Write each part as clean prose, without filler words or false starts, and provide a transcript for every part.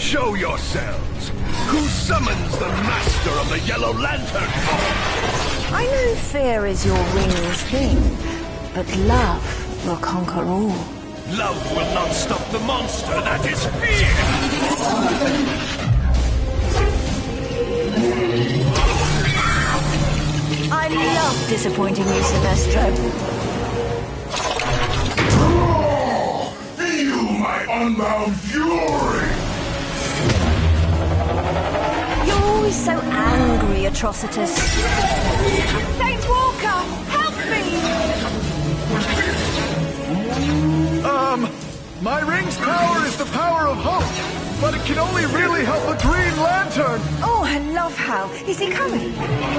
Show yourselves! Who summons the master of the Yellow Lantern? I know fear is your real thing, but love will conquer all. Love will not stop the monster that is fear! I love disappointing you, Sinestro. Feel my unbound fury! You're always so angry, Atrocitus. Saint Walker, help me! My ring's power is the power of hope, but it can only really help a Green Lantern! Oh, I love Hal. Is he coming?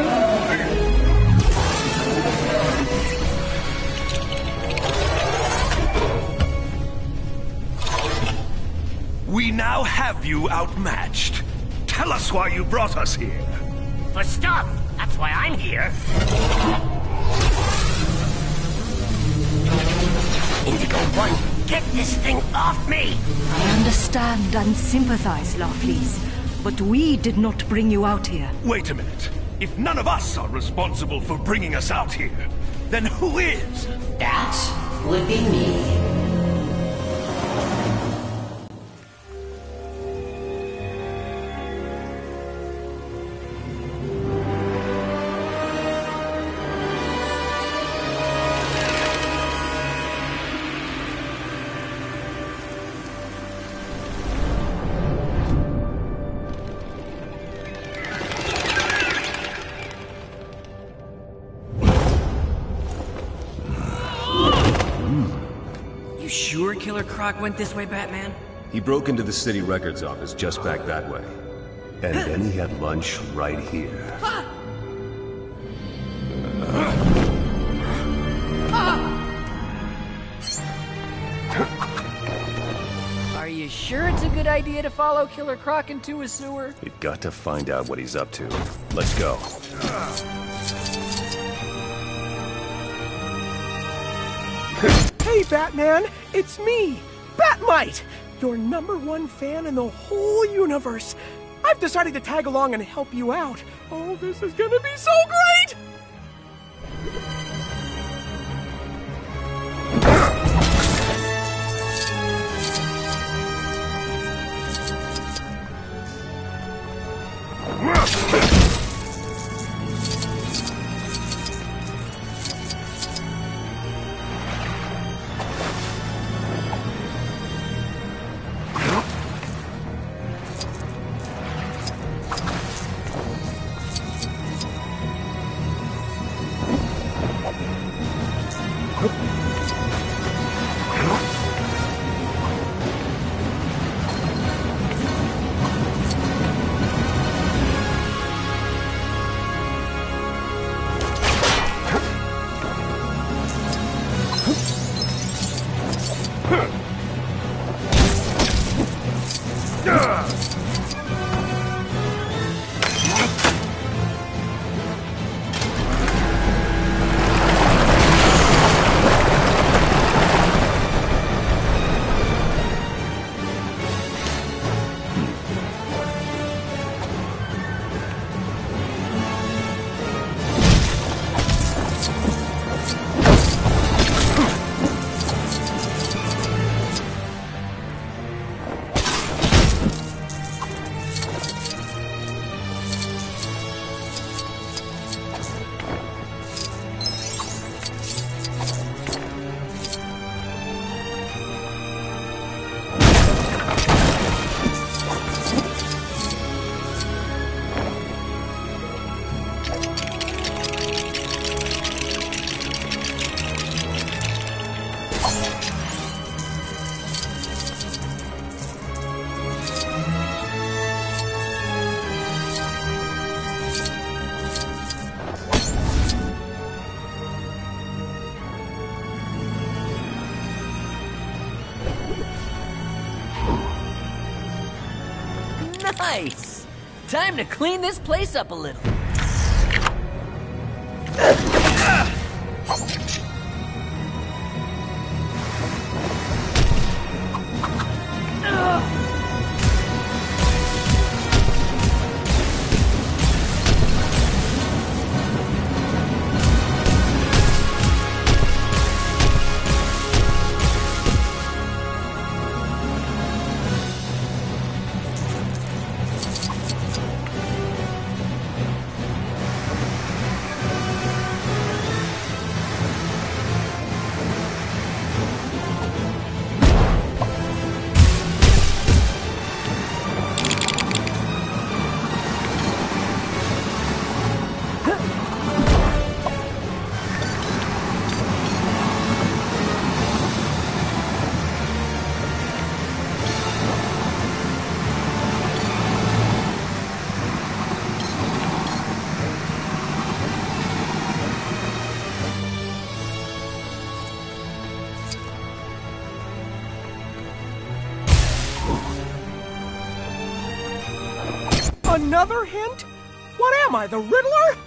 We now have you outmatched. Tell us why you brought us here. For stuff! That's why I'm here. Indigo 1, get this thing off me! I understand and sympathize, Larfleeze, but we did not bring you out here. Wait a minute. If none of us are responsible for bringing us out here, then who is? That would be me. Killer Croc went this way, Batman? He broke into the city records office just back that way. And then he had lunch right here. Are you sure it's a good idea to follow Killer Croc into a sewer? We've got to find out what he's up to. Let's go. Hey, Batman! It's me, Batmite! Your #1 fan in the whole universe! I've decided to tag along and help you out. Oh, this is gonna be so great! Nice! Time to clean this place up a little. Another hint? What am I, the Riddler?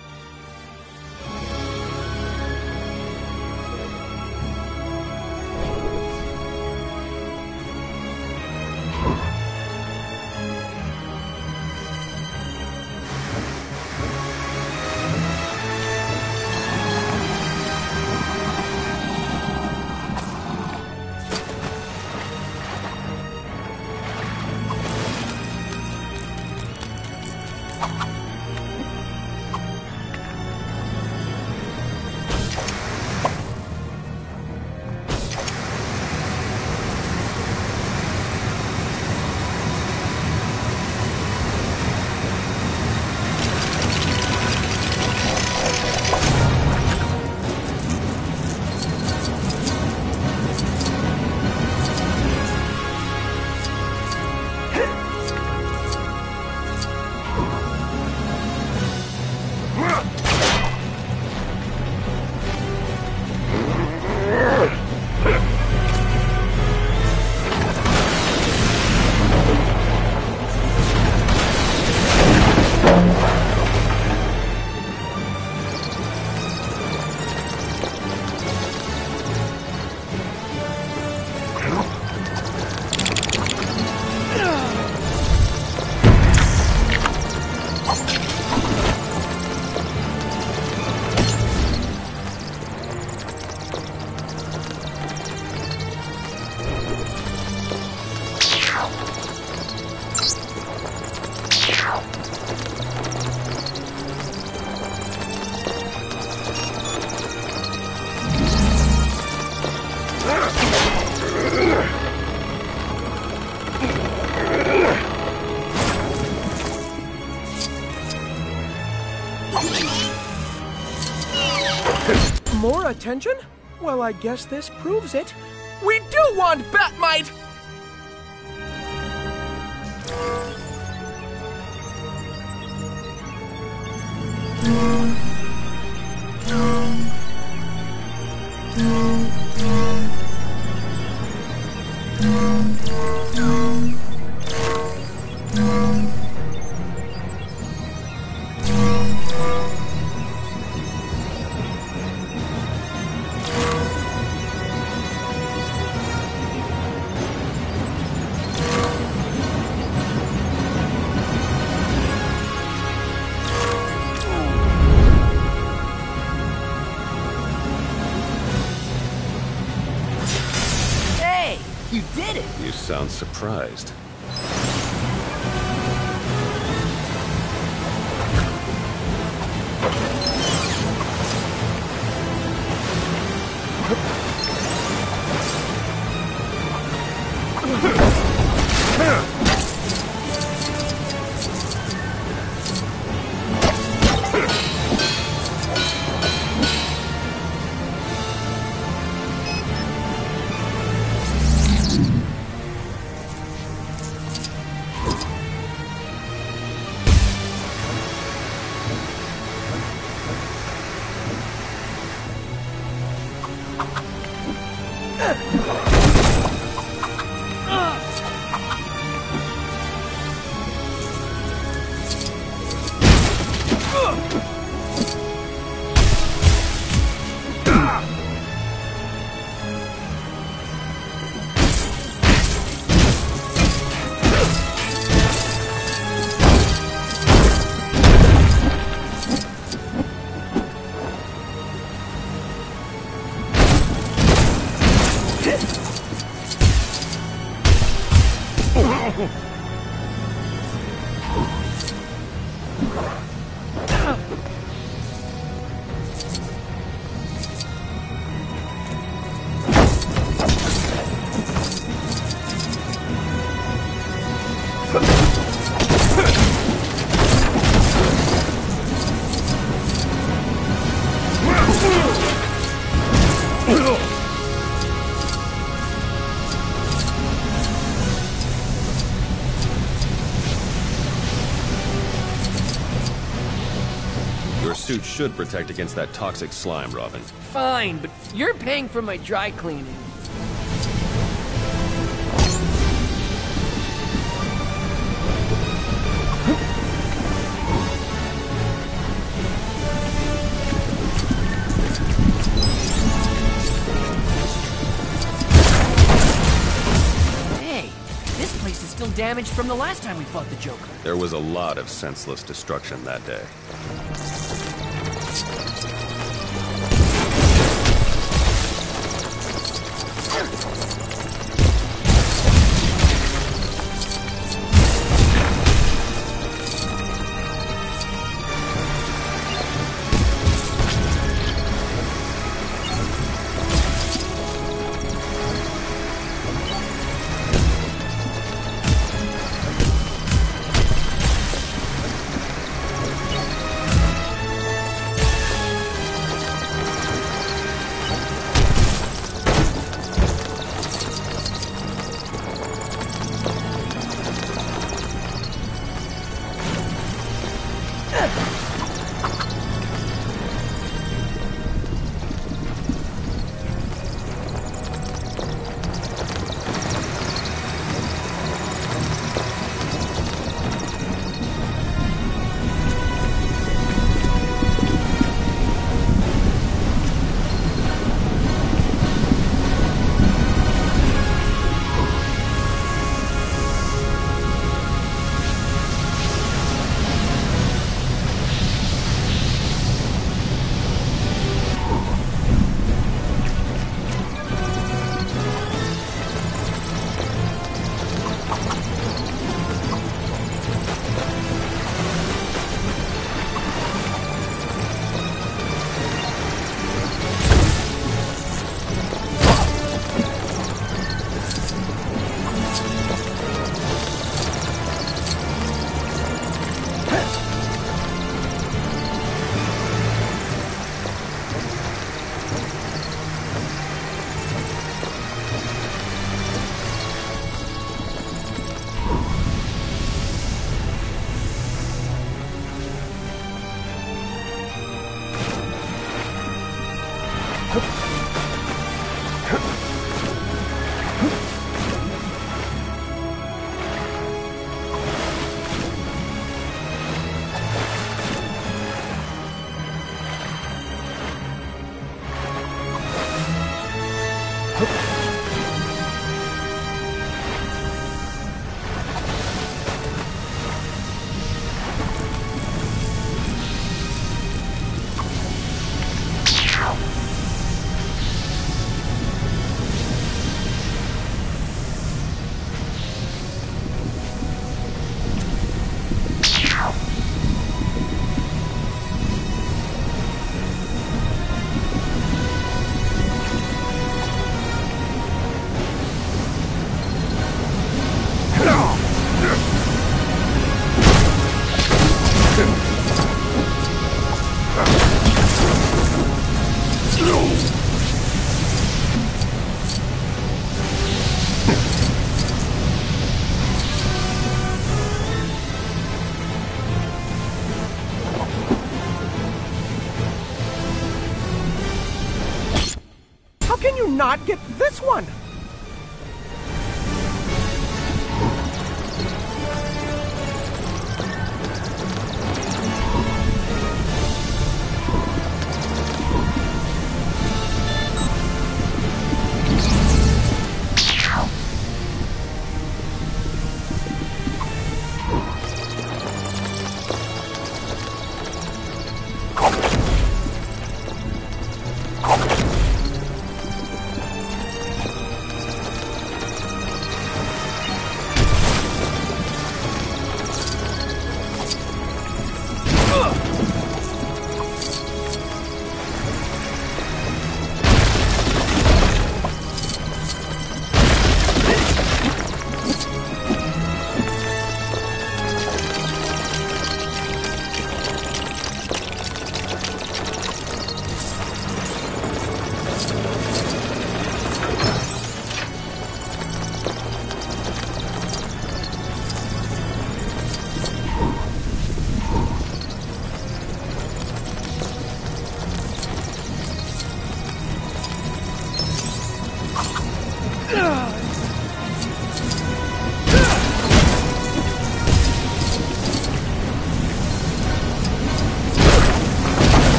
More attention? Well, I guess this proves it. We do want Batmite! You did it! You sound surprised. Your suit should protect against that toxic slime, Robin. Fine, but you're paying for my dry cleaning. This place is still damaged from the last time we fought the Joker. There was a lot of senseless destruction that day. Not get this one.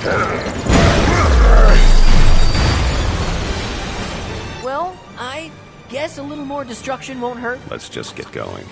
Well, I guess a little more destruction won't hurt. Let's just get going.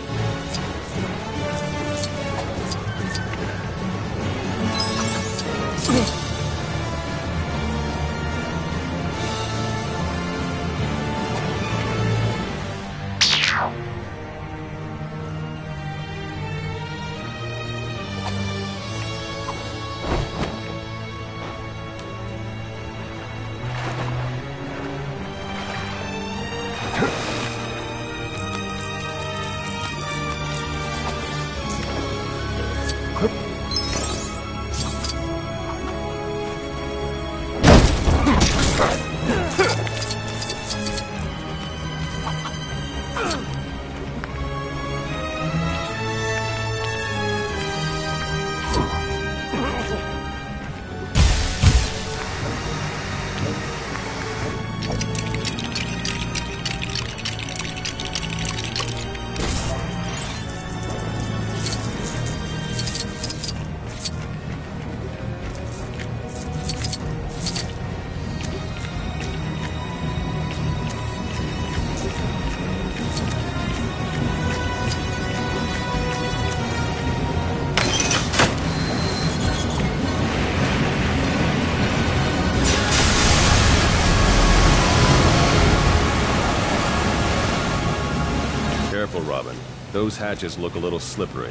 Careful, Robin. Those hatches look a little slippery.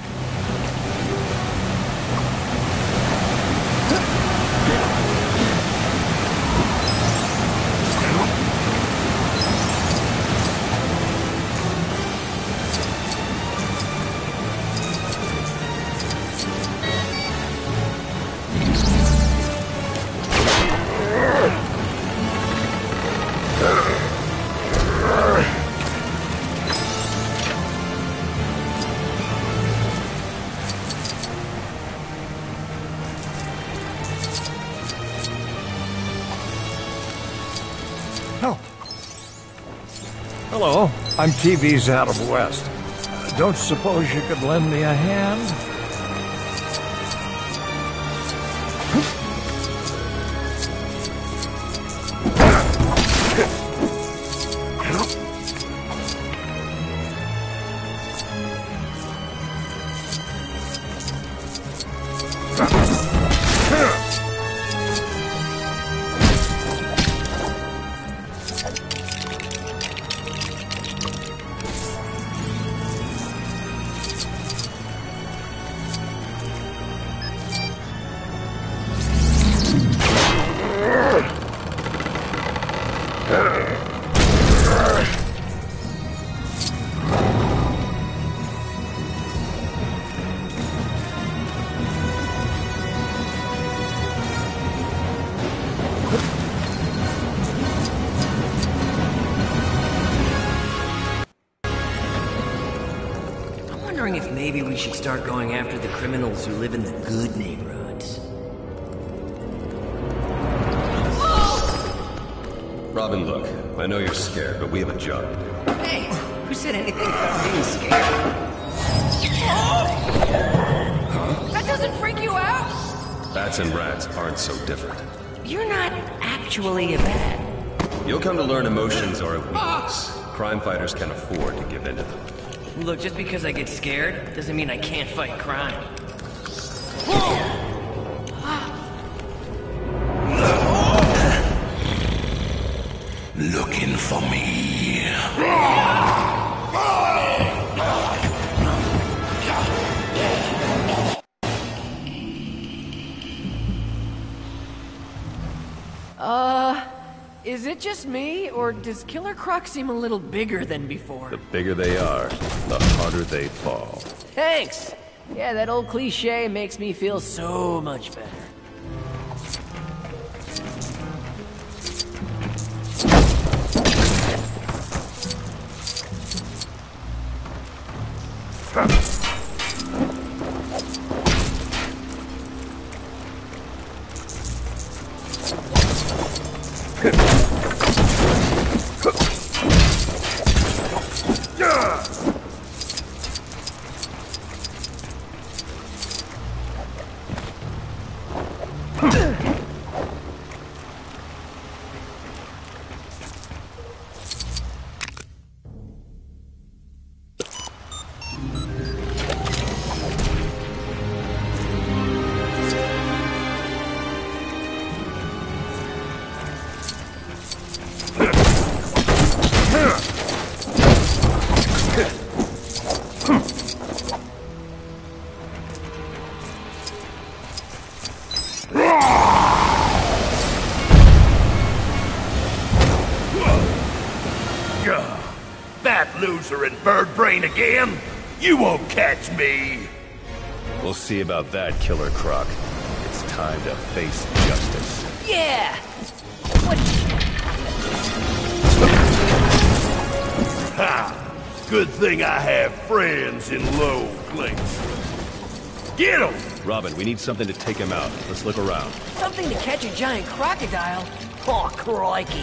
Hello, I'm TV's out of West. Don't suppose you could lend me a hand? If maybe we should start going after the criminals who live in the good neighborhoods. Robin, look. I know you're scared, but we have a job to do. Hey, who said anything about being scared? That doesn't freak you out? Bats and rats aren't so different. You're not actually a bat. You'll come to learn emotions are a weakness. Crime fighters can afford to give in to them. Look, just because I get scared doesn't mean I can't fight crime. Looking for me. Is it just me, or does Killer Croc seem a little bigger than before? The bigger they are, the harder they fall. Thanks! Yeah, that old cliche makes me feel so much better. That loser and bird brain again? You won't catch me! We'll see about that, Killer Croc. It's time to face justice. Yeah! What? Ha! Good thing I have friends in low places. Get him! Robin, we need something to take him out. Let's look around. Something to catch a giant crocodile? Oh, crikey.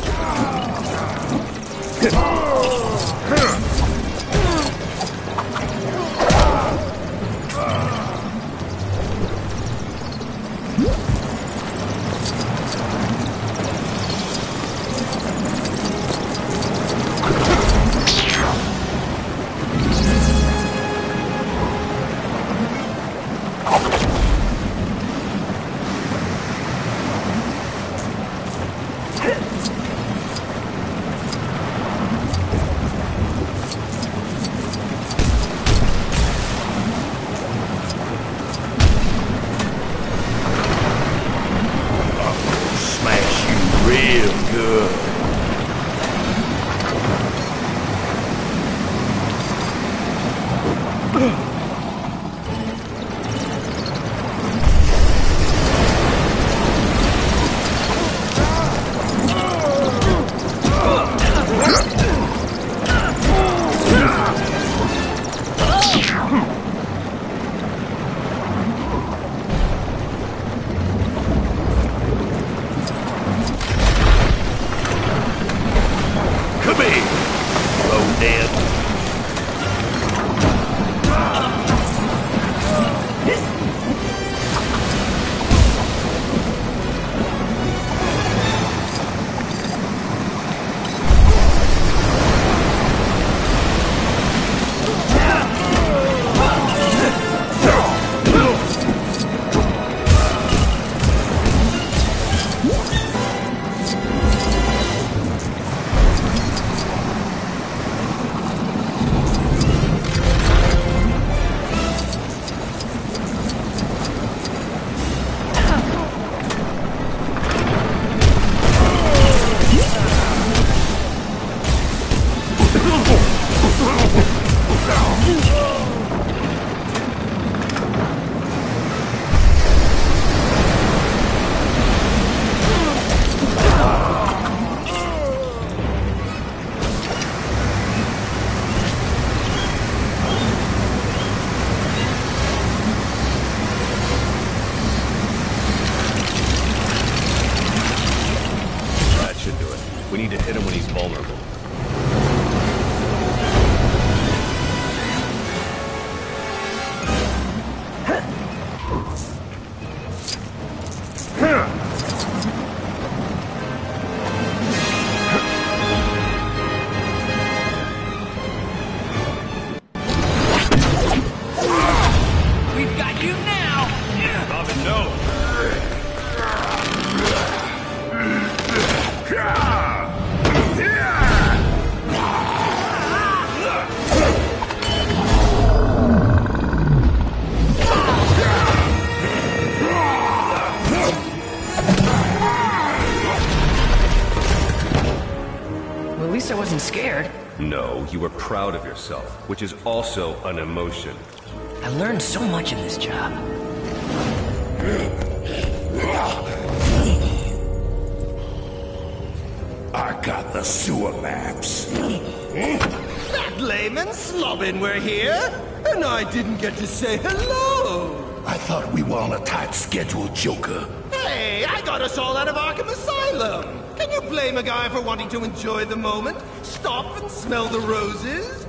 We need to hit him when he's vulnerable. We've got you now! Robin, no! Well, at least I wasn't scared. No, you were proud of yourself, which is also an emotion. I learned so much in this job. I got the sewer maps. That layman slobbin we're here, and I didn't get to say hello. I thought we were on a tight schedule, Joker. Hey, I got us all out of Arkham Asylum. Can you blame a guy for wanting to enjoy the moment? Stop and smell the roses?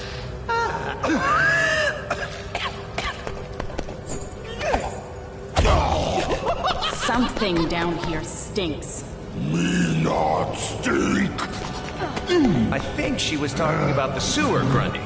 Something down here stinks. Me not stink. I think she was talking about the sewer, Grundy.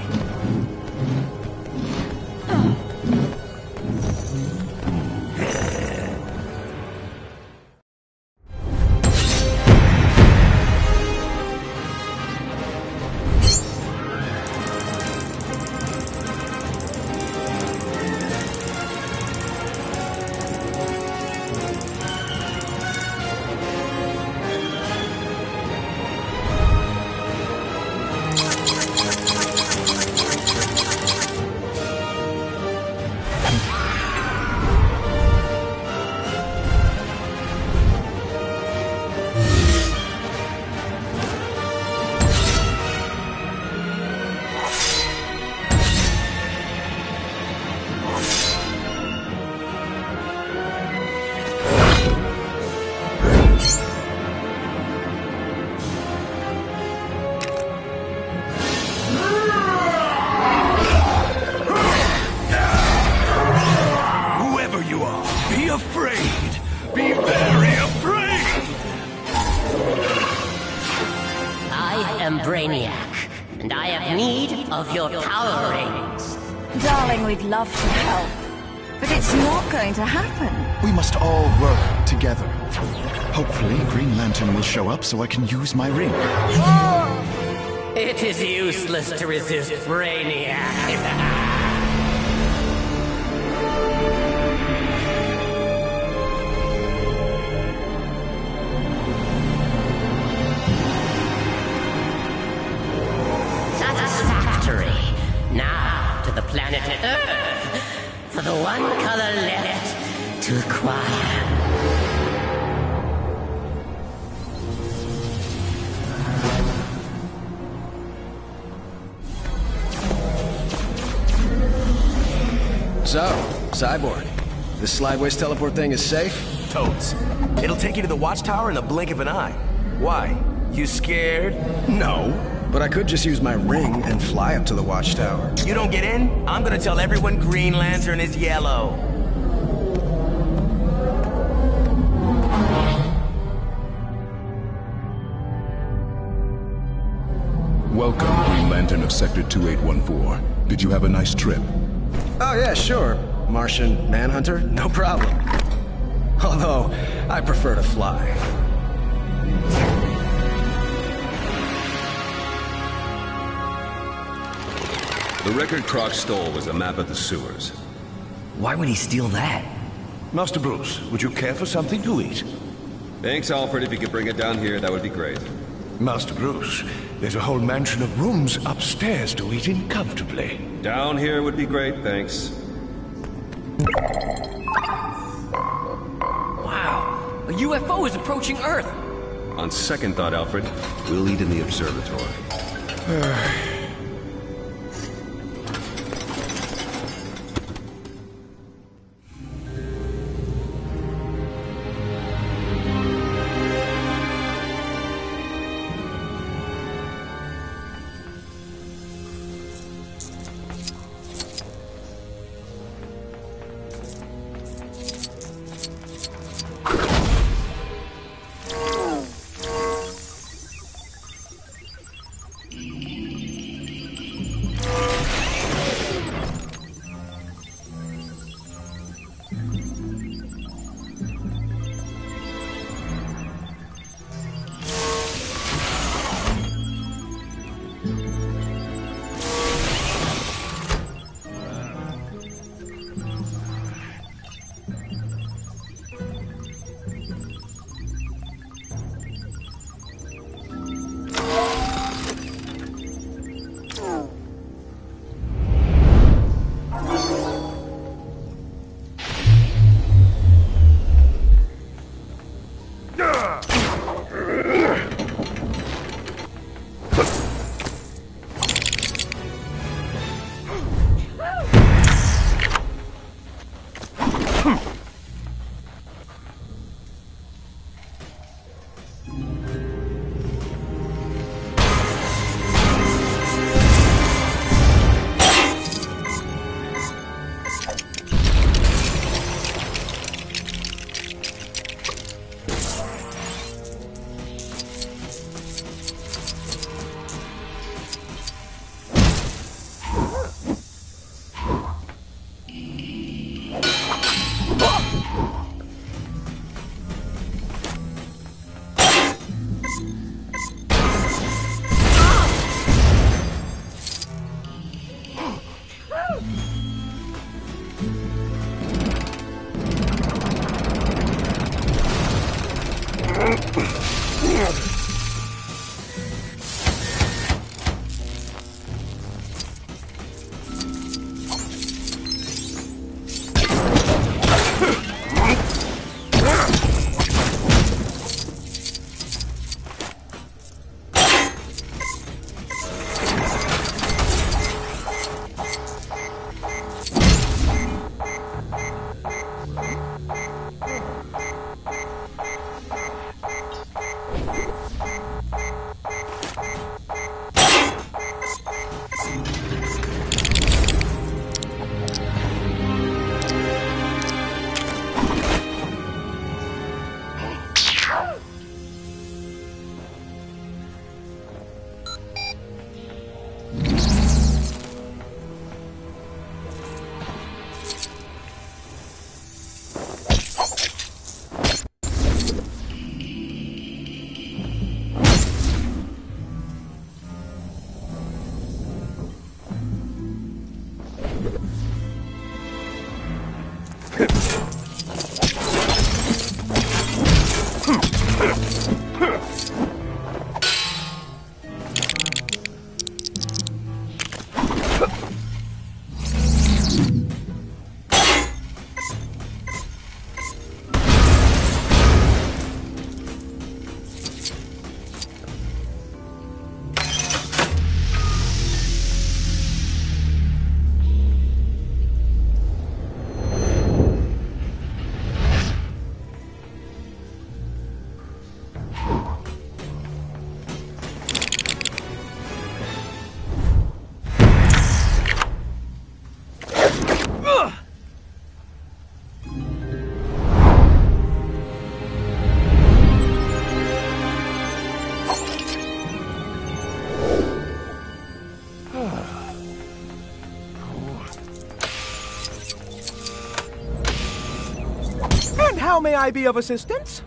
of your power rings. Darling, we'd love to help, but it's not going to happen. We must all work together. Hopefully, Green Lantern will show up so I can use my ring. It is useless to resist Brainiac. Now to the planet Earth for the one color left to acquire. So, Cyborg, this slideways teleport thing is safe? Totes. It'll take you to the watchtower in the blink of an eye. Why? You scared? No. But I could just use my ring and fly up to the watchtower. You don't get in? I'm gonna tell everyone Green Lantern is yellow. Welcome, Green Lantern of Sector 2814. Did you have a nice trip? Oh yeah, sure. Martian Manhunter, no problem. Although, I prefer to fly. The record Croc stole was a map of the sewers. Why would he steal that? Master Bruce, would you care for something to eat? Thanks, Alfred. If you could bring it down here, that would be great. Master Bruce, there's a whole mansion of rooms upstairs to eat in comfortably. Down here would be great, thanks. Wow, a UFO is approaching Earth. On second thought, Alfred, we'll eat in the observatory. How may I be of assistance?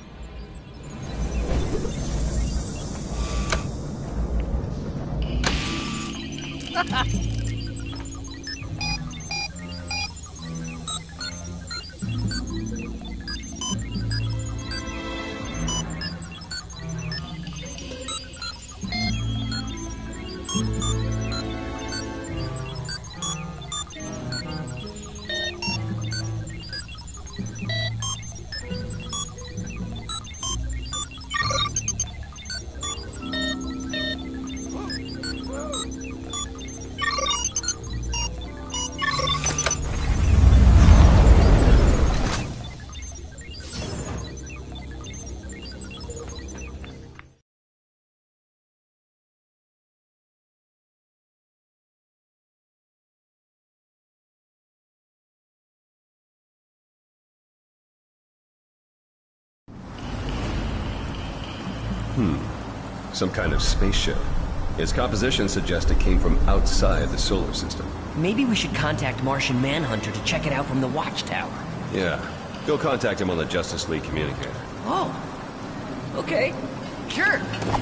Some kind of spaceship. Its composition suggests it came from outside the solar system. Maybe we should contact Martian Manhunter to check it out from the watchtower. Yeah. Go contact him on the Justice League communicator. Oh. Okay. Sure.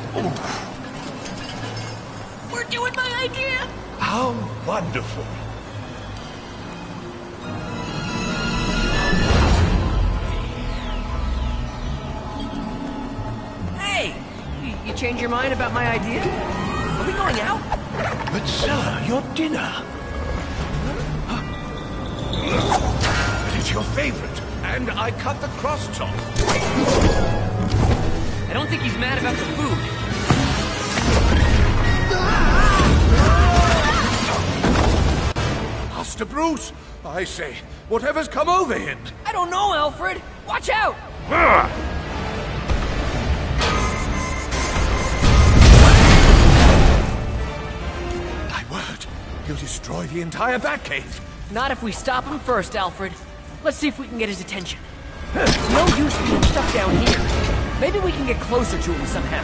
We're doing my idea! How wonderful. Hey! You change your mind about my idea? Are we going out? But sir, your dinner. But it's your favorite, and I cut the cross-chop. I don't think he's mad about the food. Master Bruce, I say, whatever's come over him? I don't know, Alfred. Watch out! My word, he'll destroy the entire Batcave. Not if we stop him first, Alfred. Let's see if we can get his attention. No use being stuck down here. Maybe we can get closer to him somehow.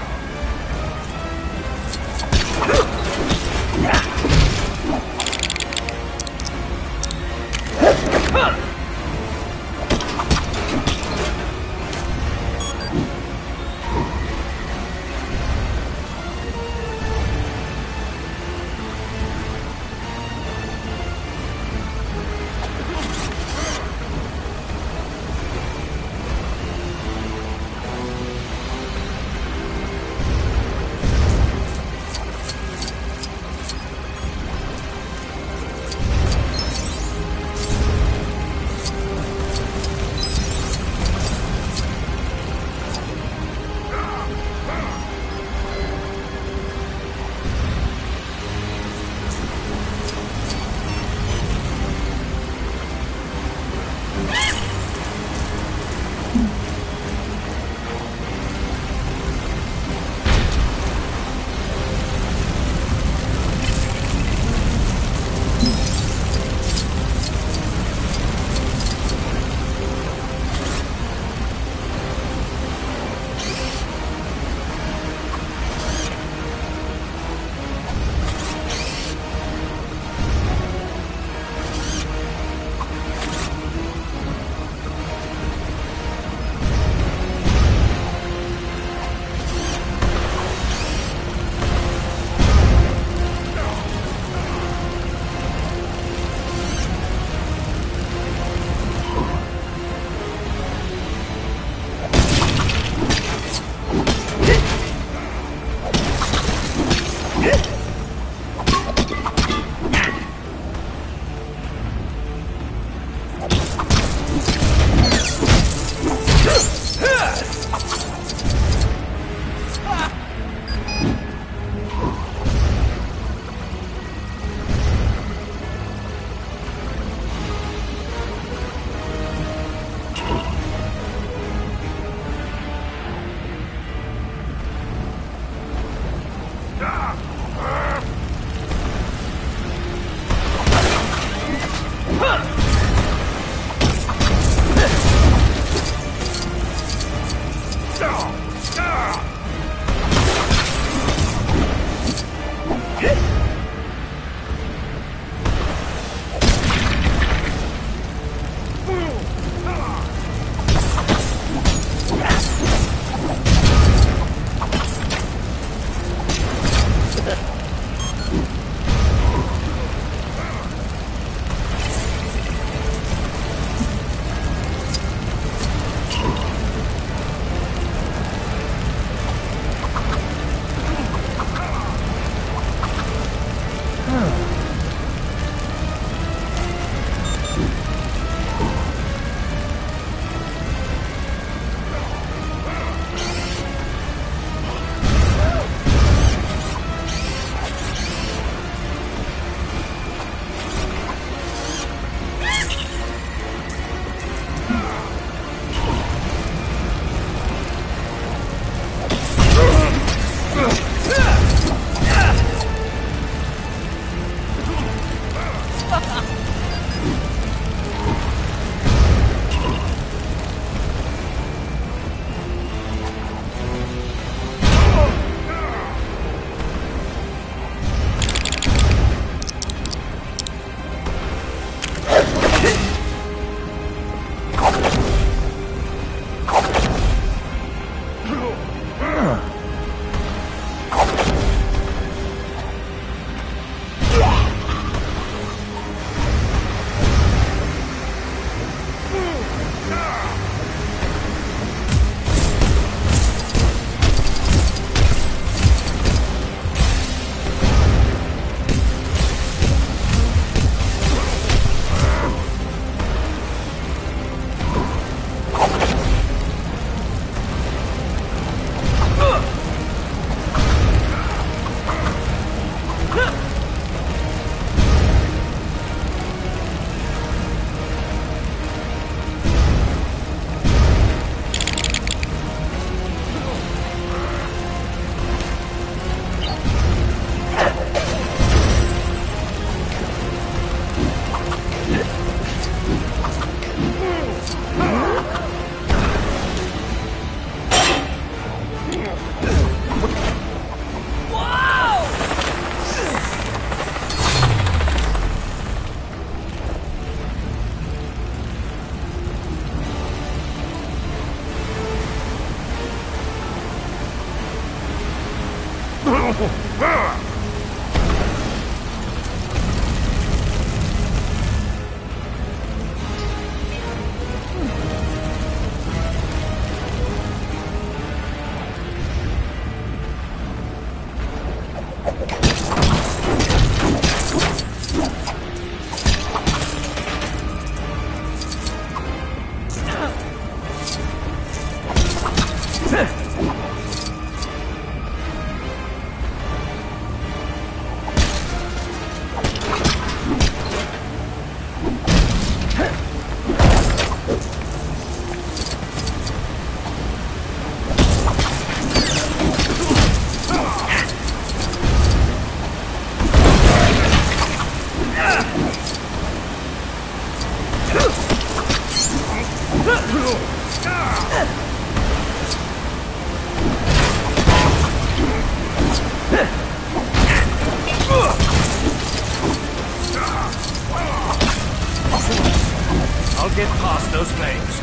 I'll get past those things.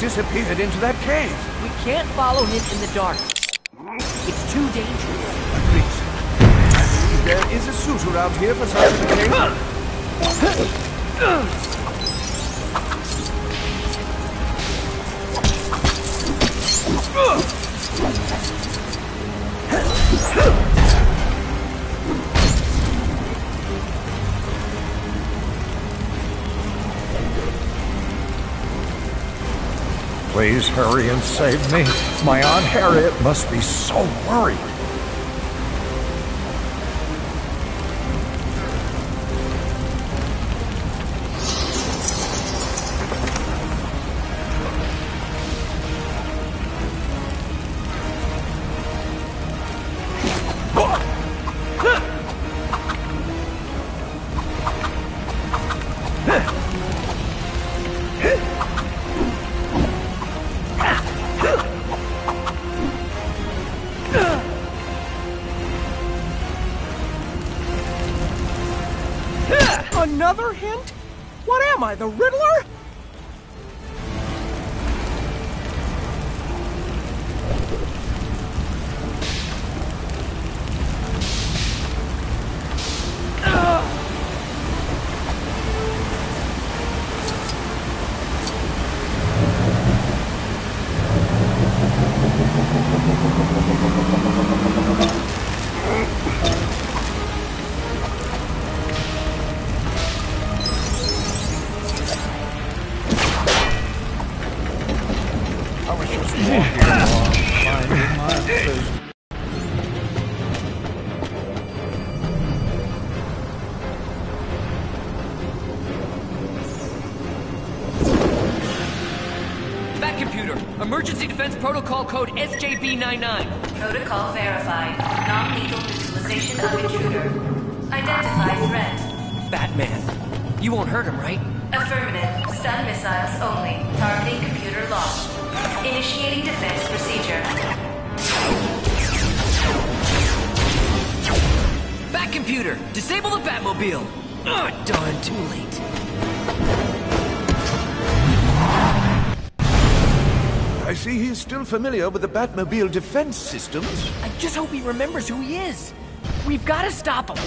disappeared into that cave. We can't follow him in the dark. It's too dangerous. Please. There is a suit around here for such an occasion. Please hurry and save me. My Aunt Harriet must be so worried. Another hint? What am I, the Riddler? Emergency Defense Protocol Code SJB-99. Protocol verified. Non-lethal neutralization of intruder. Identify threat. Batman. You won't hurt him, right? Affirmative. Stun missiles only. Targeting computer locked. Initiating defense procedure. Bat computer! Disable the Batmobile! Oh, darn, too late. I see he's still familiar with the Batmobile defense systems. I just hope he remembers who he is. We've got to stop him.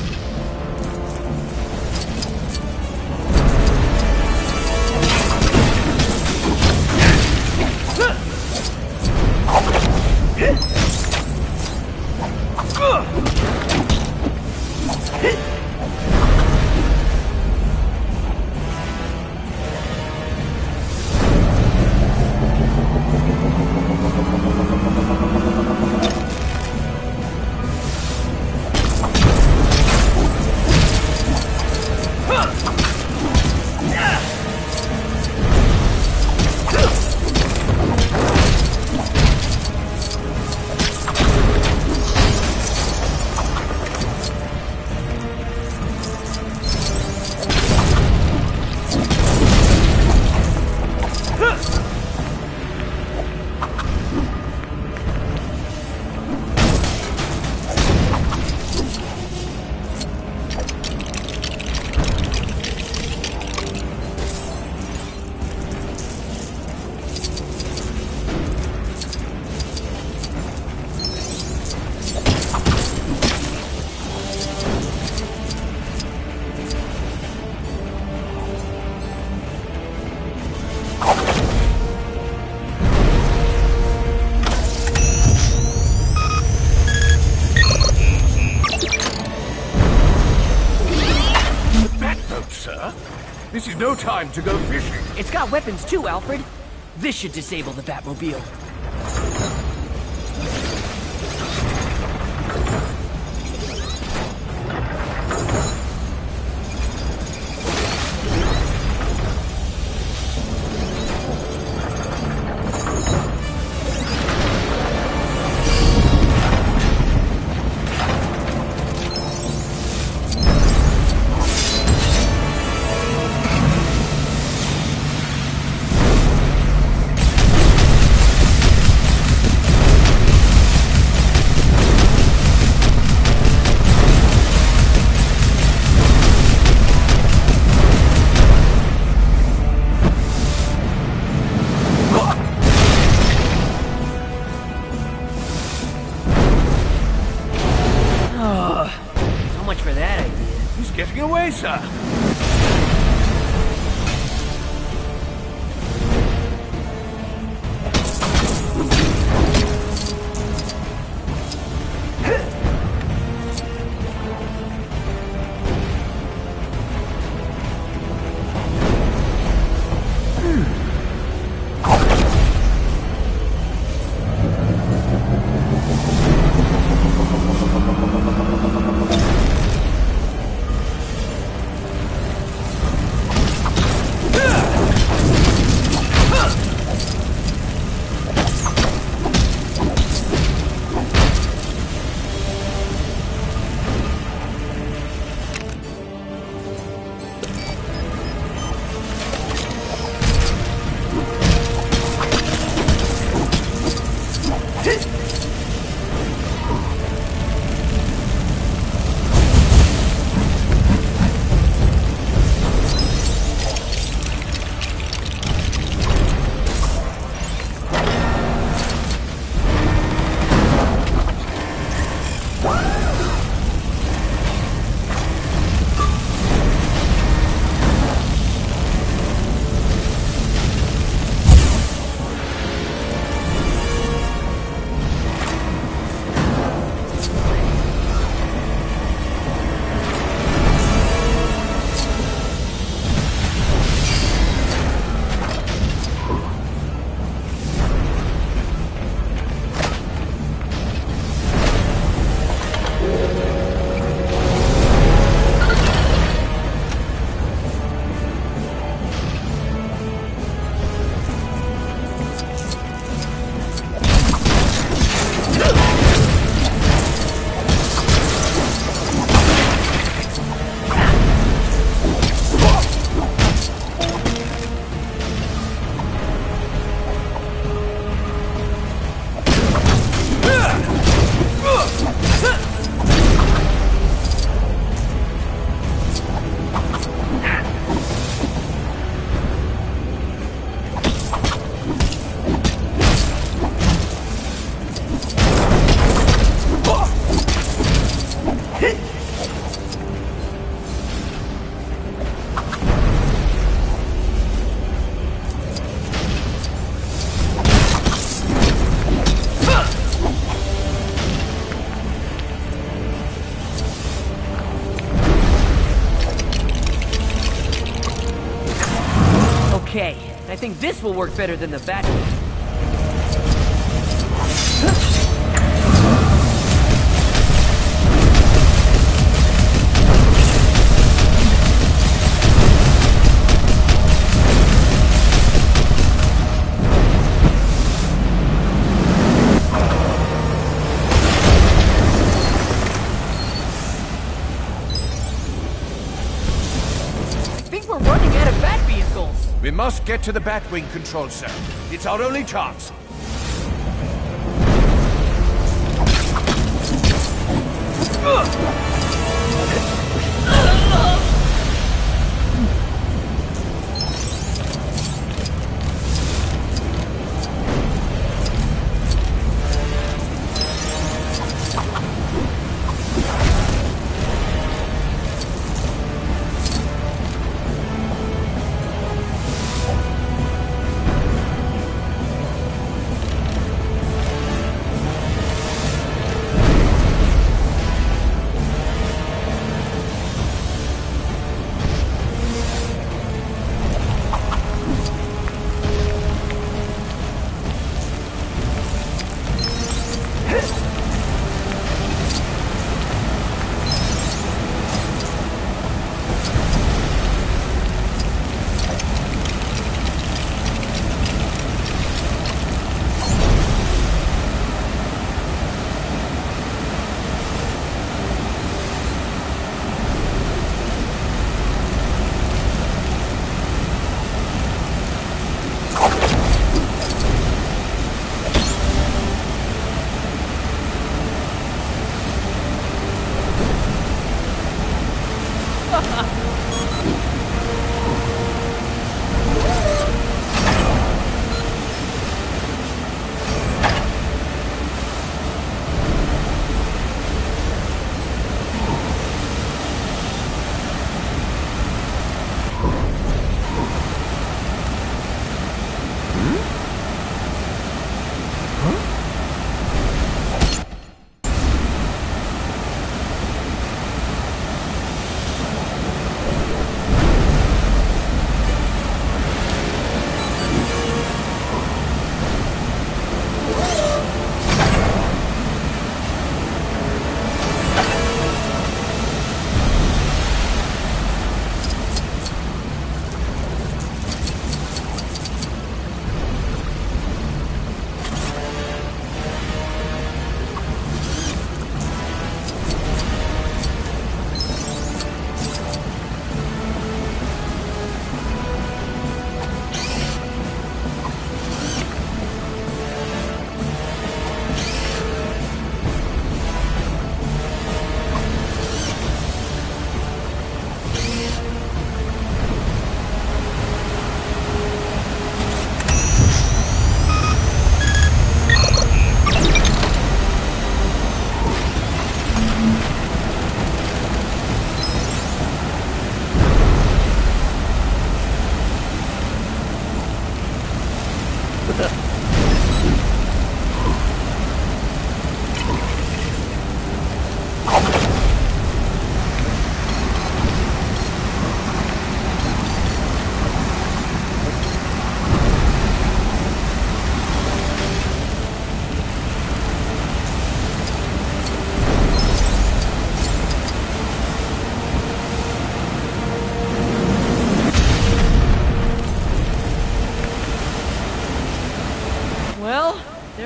This is no time to go fishing. It's got weapons too, Alfred. This should disable the Batmobile. He's getting away, sir. Okay, I think this will work better than the Batwing. We must get to the Batwing control cell. It's our only chance.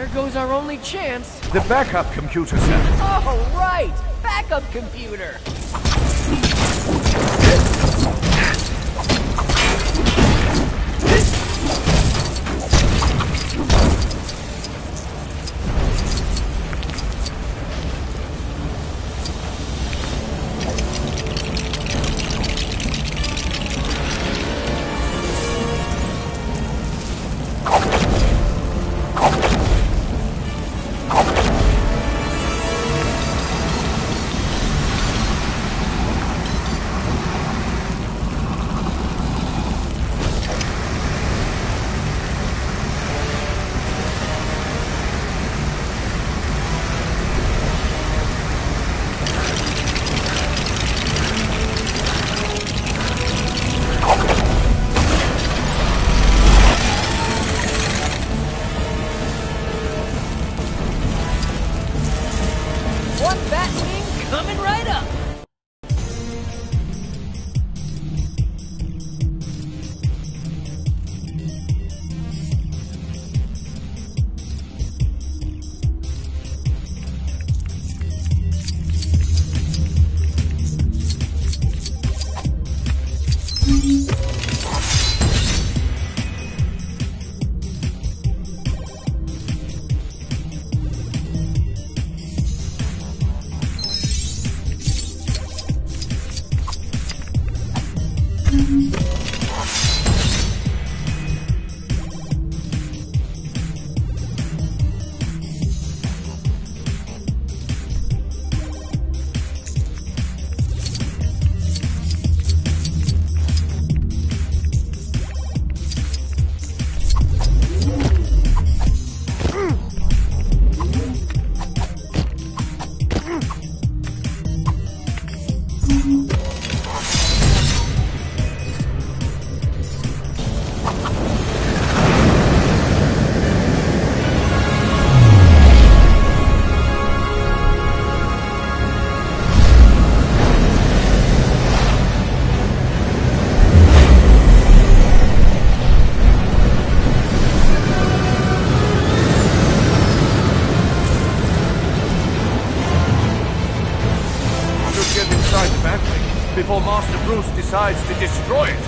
goes our only chance. The backup computer, sir. Oh, right! Backup computer! Before Master Bruce decides to destroy it.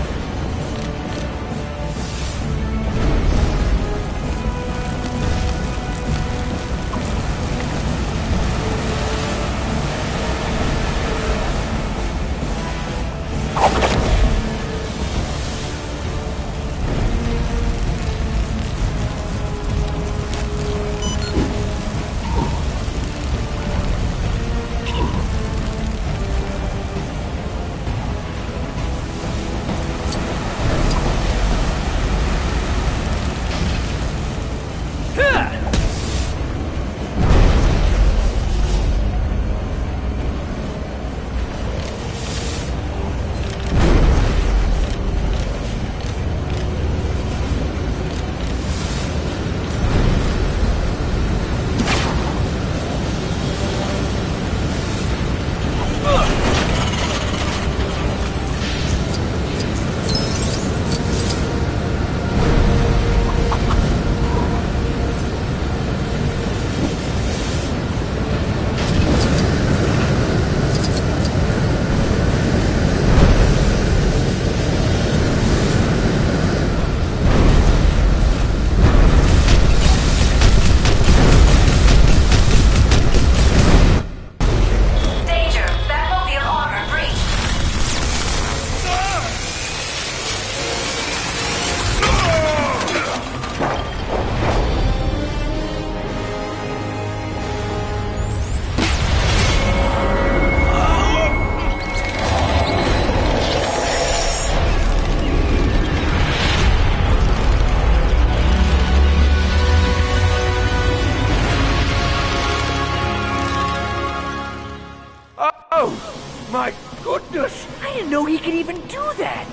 My goodness! I didn't know he could even do that!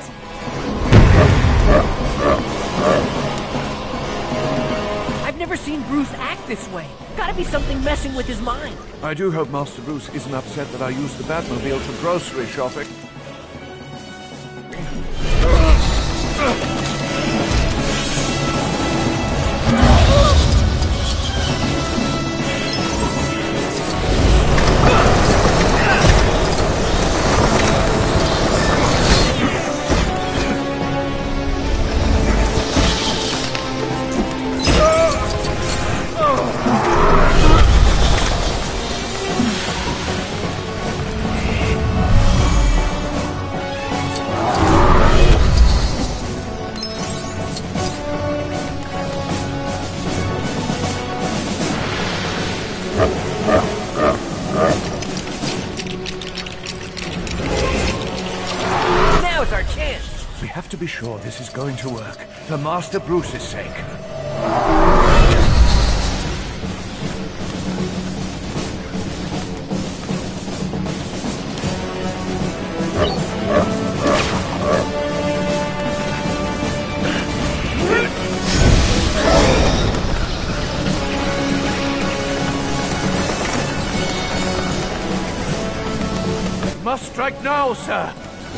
I've never seen Bruce act this way. Gotta be something messing with his mind. I do hope Master Bruce isn't upset that I used the Batmobile for grocery shopping. Now's our chance. We have to be sure this is going to work, for Master Bruce's sake. Must strike now, sir.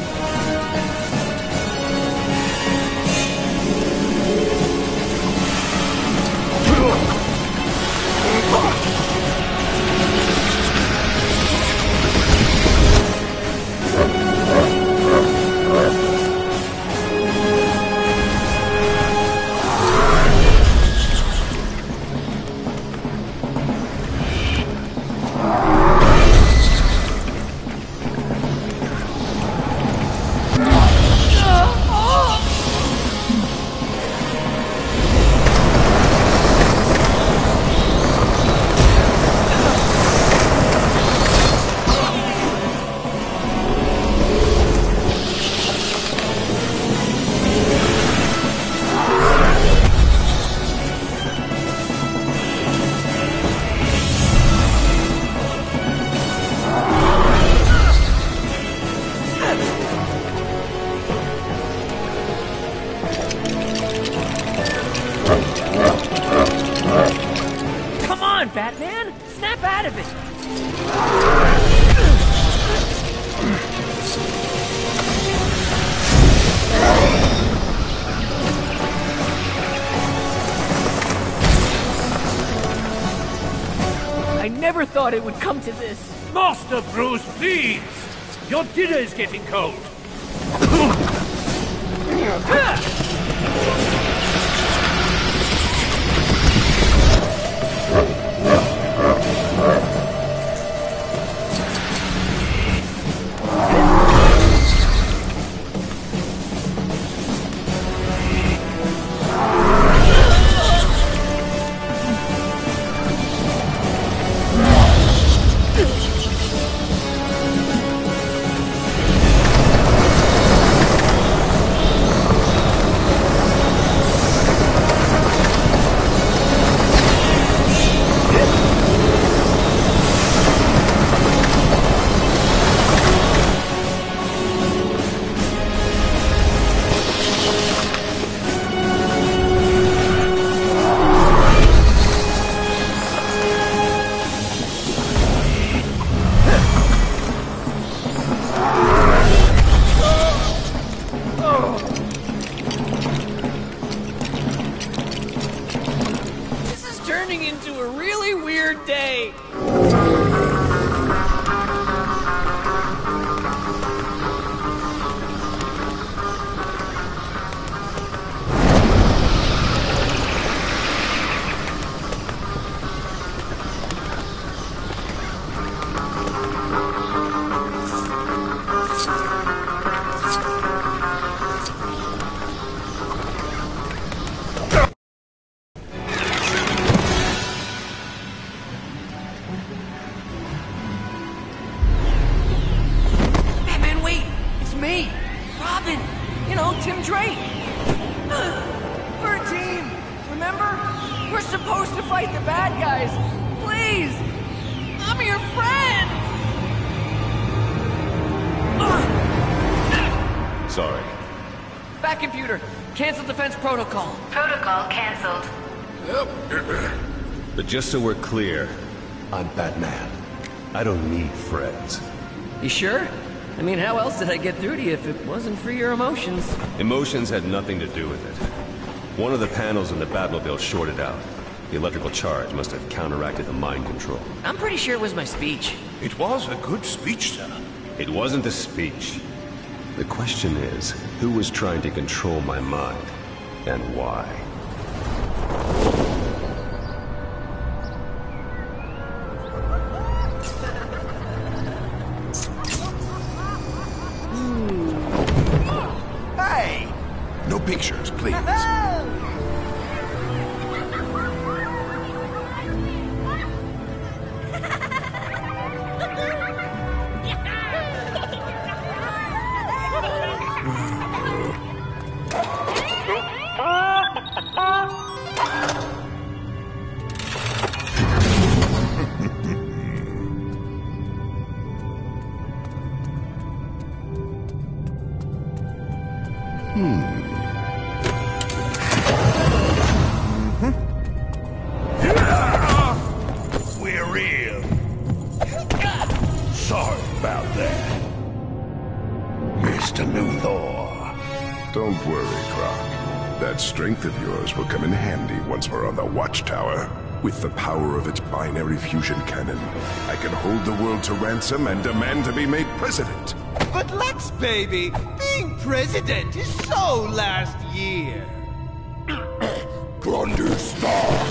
Come on, Batman! Snap out of it! I never thought it would come to this. Master Bruce, please! Your dinner is getting cold. Turning into a really weird day. Me, Robin, you know, Tim Drake. We're a team, remember? We're supposed to fight the bad guys. Please, I'm your friend. Sorry. Back computer, cancel defense protocol. Protocol cancelled. But just so we're clear, I'm Batman. I don't need friends. You sure? I mean, how else did I get through to you if it wasn't for your emotions? Emotions had nothing to do with it. One of the panels in the Batmobile shorted out. The electrical charge must have counteracted the mind control. I'm pretty sure it was my speech. It was a good speech, sir. It wasn't the speech. The question is, who was trying to control my mind, and why? Hey! No pictures, please. We're in. Sorry about that, Mr. Luthor. Don't worry, Croc. That strength of yours will come in handy once we're on the Watchtower. With the power of its binary fusion cannon, I can hold the world to ransom and demand to be made president. But Lex, baby, being president is so last year. Grundy Stark.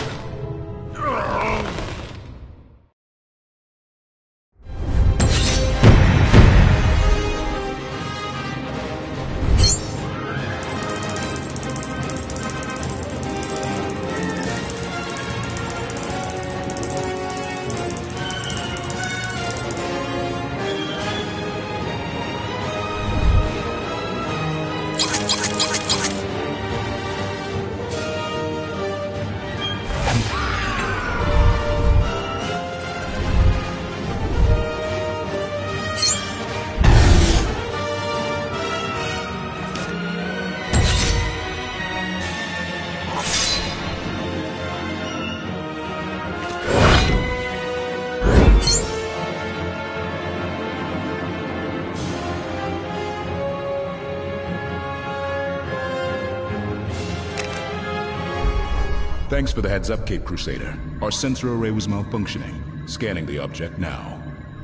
Thanks for the heads up, Cape Crusader. Our sensor array was malfunctioning. Scanning the object now.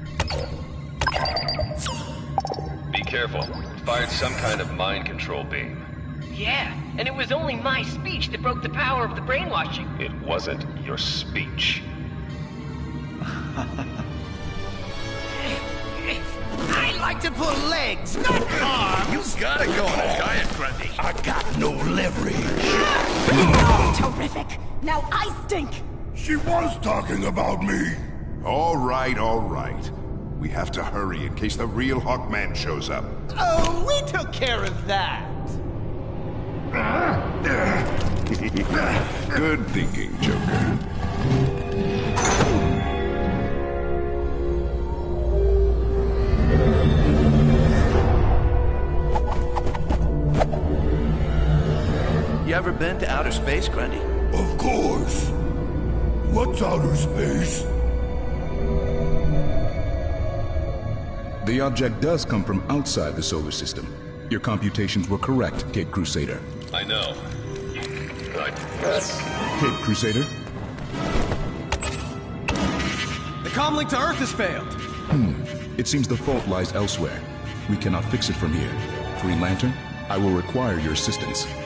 Be careful. Fired some kind of mind control beam. Yeah, and it was only my speech that broke the power of the brainwashing. It wasn't your speech. I like to pull legs, not arms. You gotta go on a diet, Grundy. I got no leverage. Terrific! Now I stink! She was talking about me. All right. We have to hurry in case the real Hawkman shows up. Oh, we took care of that. Good thinking, Joker. You ever been to outer space, Grundy? Of course. What's outer space? The object does come from outside the solar system. Your computations were correct, Cape Crusader. I know. Cape Crusader? The comlink to Earth has failed. It seems the fault lies elsewhere. We cannot fix it from here. Green Lantern, I will require your assistance.